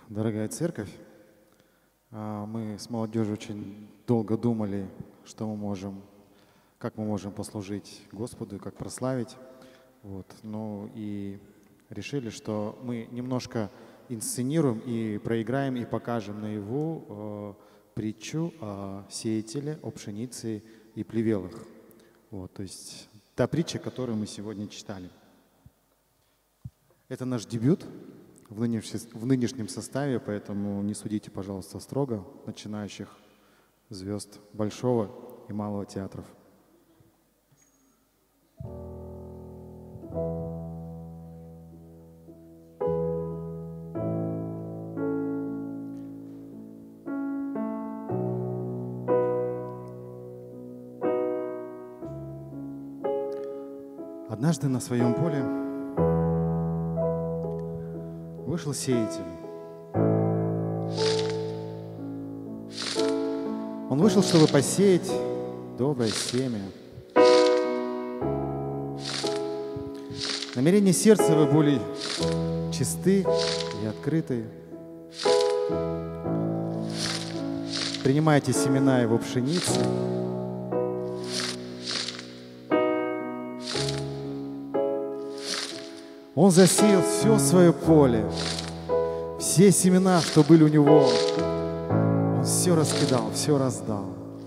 Дорогая церковь, мы с молодежью очень долго думали, что мы можем, как мы можем послужить Господу и как прославить. Ну и решили, что мы немножко инсценируем и проиграем и покажем наяву притчу о сеятеле, о пшенице и плевелах. То есть та притча, которую мы сегодня читали. Это наш дебют в нынешнем составе, поэтому не судите, пожалуйста, строго начинающих звезд Большого и Малого театров. Однажды на своем поле вышел сеятель. Он вышел, чтобы посеять доброе семя. Намерения сердца его были чисты и открыты. Принимайте семена его пшеницы. Он засеял все свое поле, все семена, что были у него, он все раскидал, все раздал.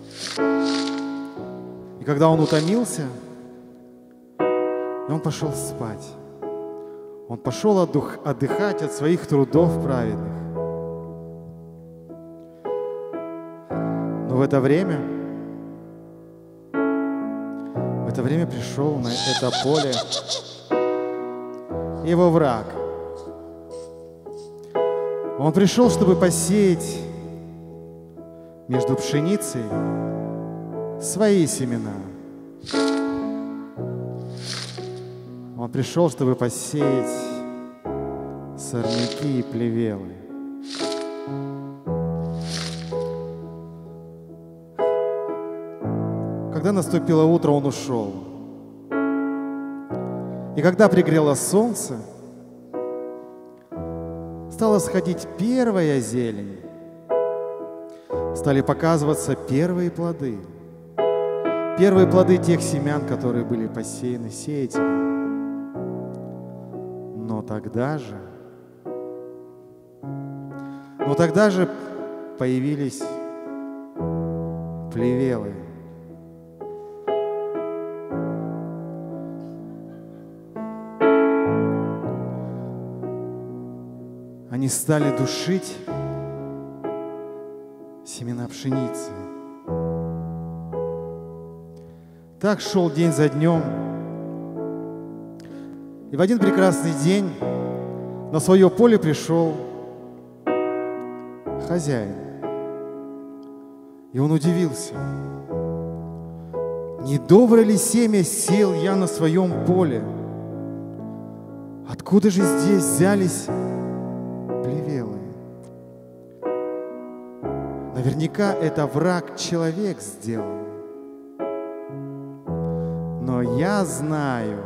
И когда он утомился, он пошел спать. Он пошел отдыхать от своих трудов праведных. Но в это время пришел на это поле его враг. Он пришел, чтобы посеять между пшеницей свои семена. Он пришел, чтобы посеять сорняки и плевелы. Когда наступило утро, он ушел. И когда пригрело солнце, стала сходить первая зелень, стали показываться первые плоды тех семян, которые были посеяны сеятелем. Но тогда же появились плевелы. Они стали душить семена пшеницы. Так шел день за днем. И в один прекрасный день на свое поле пришел хозяин. И он удивился. Не доброе ли семя сеял я на своем поле? Откуда же здесь взялись плевелы? Наверняка это враг человек сделал. Но я знаю,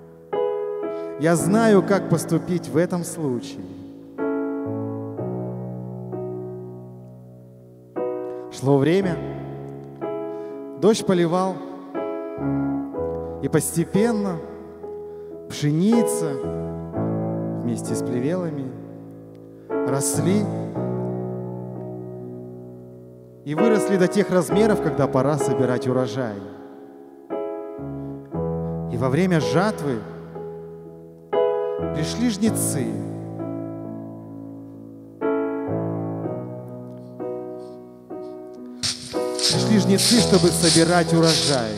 как поступить в этом случае. Шло время, дождь поливал, и постепенно пшеница вместе с плевелами росли и выросли до тех размеров, когда пора собирать урожай. И во время жатвы пришли жнецы. Чтобы собирать урожай.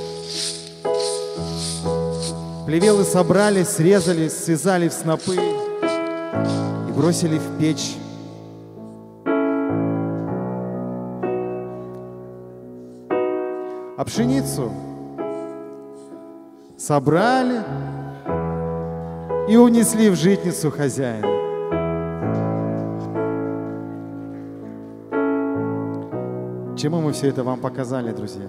Плевелы собрали, срезали, связали в снопы и бросили в печь. А пшеницу собрали и унесли в житницу хозяина. Чему мы все это вам показали, друзья?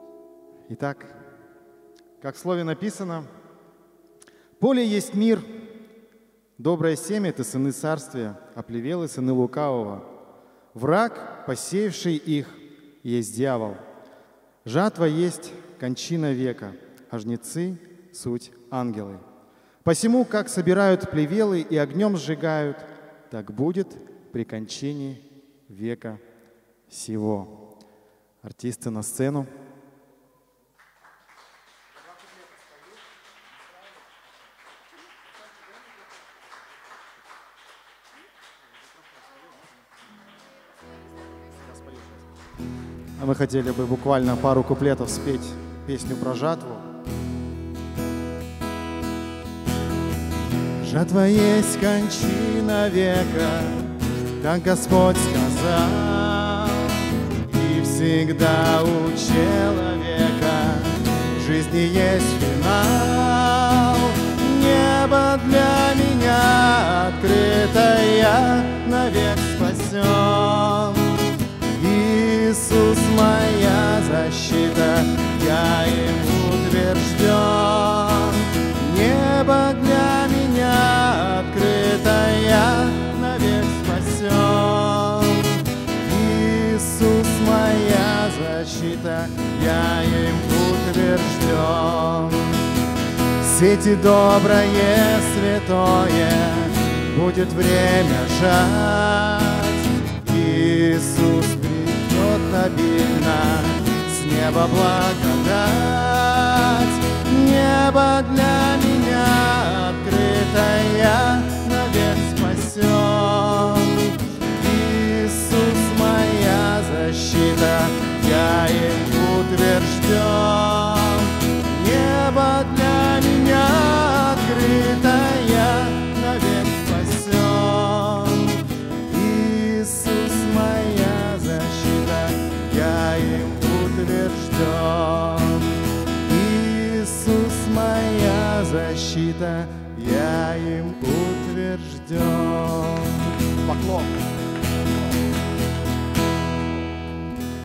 Итак, как в слове написано, поле есть мир, Доброе семя — это сыны царствия, а плевелы — сыны лукавого. Враг, посеявший их, есть дьявол. Жатва есть кончина века, а жнецы — суть ангелы. Посему, как собирают плевелы и огнем сжигают, так будет при кончине века сего. Артисты на сцену. А мы хотели бы буквально пару куплетов спеть песню про жатву. Жатва есть кончина века, как Господь сказал, и всегда у человека в жизни есть финал. Небо для меня открыто, я навек спасен. Иисус моя защита, я им утвержден. Небо для меня открыто, я навек спасен. Иисус моя защита, я им утвержден. Сети доброе, святое, будет время жать. Иисус придет обильно, с неба благодать. Небо для меня открыто, я навек спасен. Иисус моя защита, я им утвержден. Небо для меня открыто, я навек спасен. Иисус моя защита, я им утвержден. Иисус моя защита, я им утвержден. Поклон.